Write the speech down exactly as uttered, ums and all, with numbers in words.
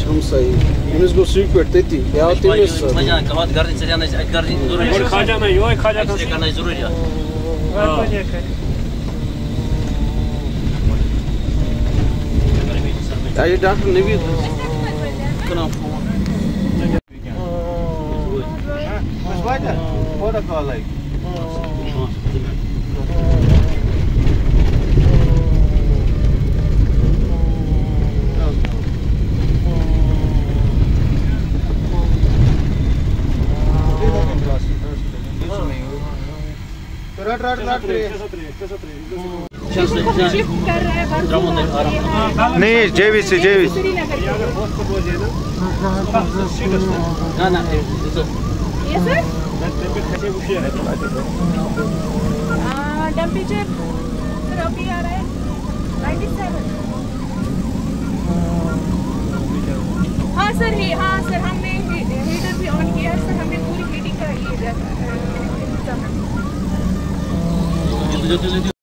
हम सही इस गो सुई पे तेती या तेरे से मजा कबात घर से जाना है घर जरूरी है खा जाना यो खा जाना करना जरूरी है ये डॉक्टर ने भी कना What a call like. नहीं जेवीसी जेवीसी ना ना Yes, sir? टेम्परेचर सर अभी आ रहा है ninety-seven. हाँ सर ही हाँ सर हमने हीटर भी ऑन किया है सर हमने पूरी हीटिंग का ये